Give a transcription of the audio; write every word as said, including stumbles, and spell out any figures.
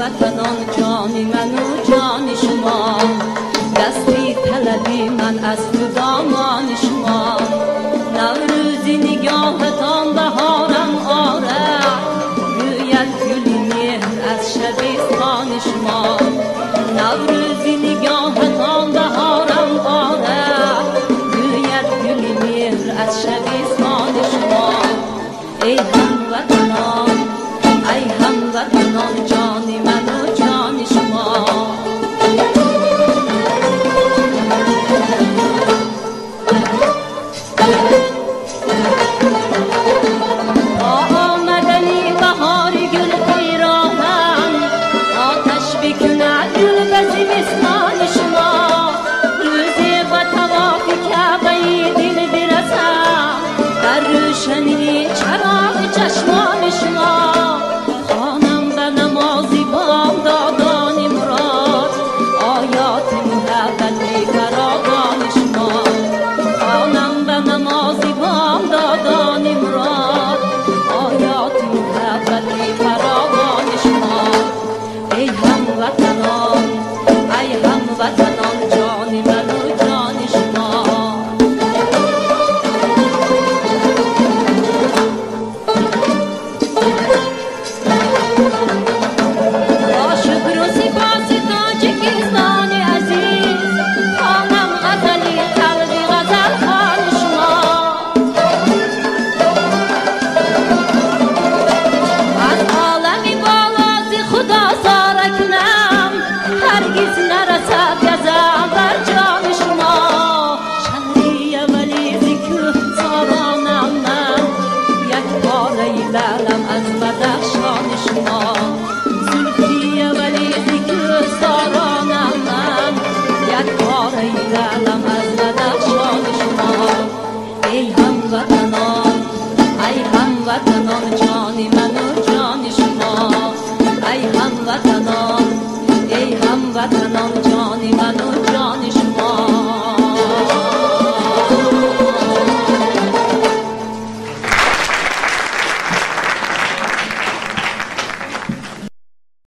هموطنان جانی من و جان شما، دستی طلبی من از خدامان شما. نوروزی نگاهتان بهارم آره، گوید گل مهر از شبستان شما. نوروزی نگاهتان بهارم آره، گوید گل مهر از شبستان شما. ای هموطنان ای هموطنان جانی من و جان شما. آمدنی بهار گل پیراهن، آتش بکند گل به زمستان شما. روزی با طواف کعبه دل برسم، در روشنی چراغ چشمان شما. خوانم به نمازی بامدادان مراد، آیات محبتی فراوان شما. خوانم به نمازی بامدادان مراد، آیات محبتی فراوان شما. ای هموطنان ای هموطنان جان من و جان شما. با شکر و سپاس تاجیکستان عزیز، خوانم غزلی خلق غزل خوان شما. از عالمی بالا ز خدا سارکنم، هرگز نرسد گزم بر جان شما. شهری اولی ز کوه سارانم من، یک پاره لعلم از بدخشان